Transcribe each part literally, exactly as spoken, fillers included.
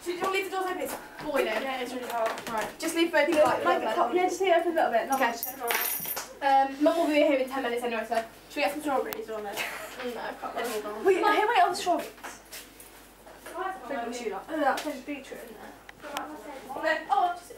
do you want to leave the doors open? It's boiling. Yeah, it's really hot. Right, just leave both the lights open. Yeah, just leave it open a little bit. Not okay. much. Um, Mum will be here in ten minutes anyway, so should we get some strawberries on it? No, I can't. Wait, no, here, wait on the strawberries. Oh, that's there's beetroot in there. oh, just...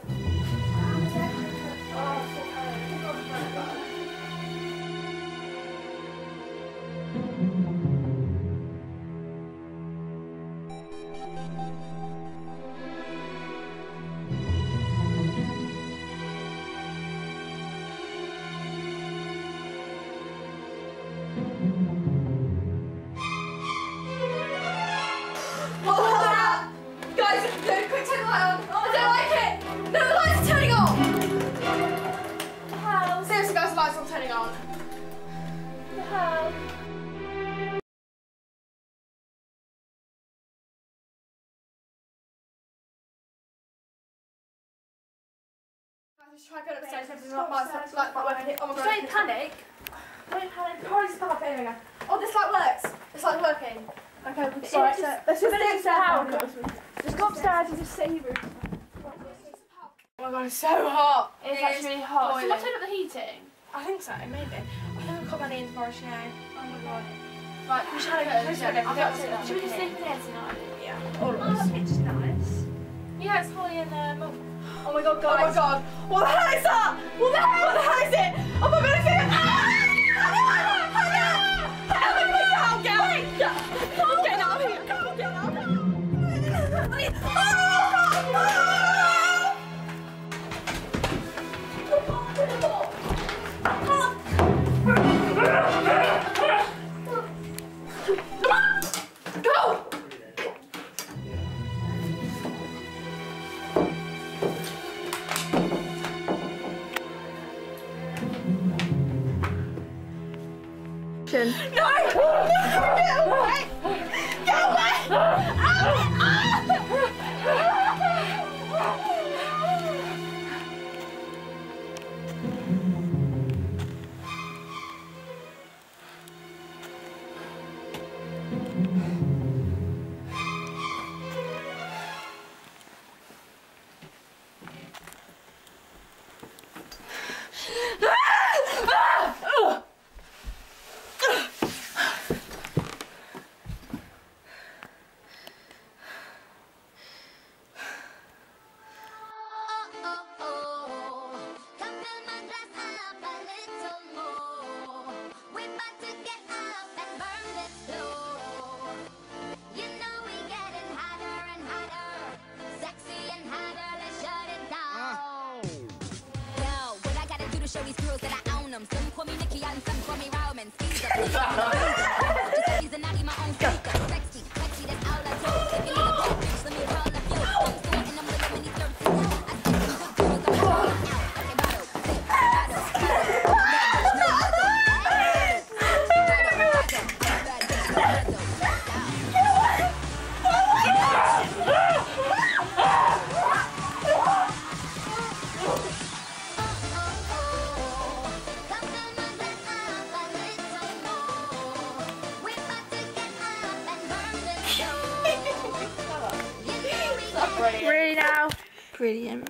I'm turning on. How? Just try going upstairs. Everything's not like, like, like, oh my god. Don't panic. Don't panic. Oh, it's not there we go. Oh, this light works. This light's working. Okay, we'll just, right, just, so let's just just stay upstairs. Just go upstairs and just sit in your room. Oh my god, it's so hot. It's it actually really hot. Boiling. So let's turn up the heating. I think so, maybe. I think I've got my knee in the forest now. Oh my god. Right, we should have a Should we just sleep in here tonight? Yeah. All of Oh, us. the picture's nice. Yeah, it's Holly and um. Oh my god, guys. Oh my god. What the hell is that? What the hell? What the hell is it? Oh my god, it's it. Ah! Get out! Get out! Get out of here! Get out! Get out! No! No! Get away! Get away! Ah! Ah! Show these girls that I own them. Some call me Nikki and some call me Roman. Just a naughty my own speaker. Sexy, sexy, that's all I do. If you need a bad bitch, let me call a few. I'm still in them with them when he's thirsty. I see some good girls, I'm calling out. Okay, bottle, sip, bottle, bottle. No, Really now? Brilliant.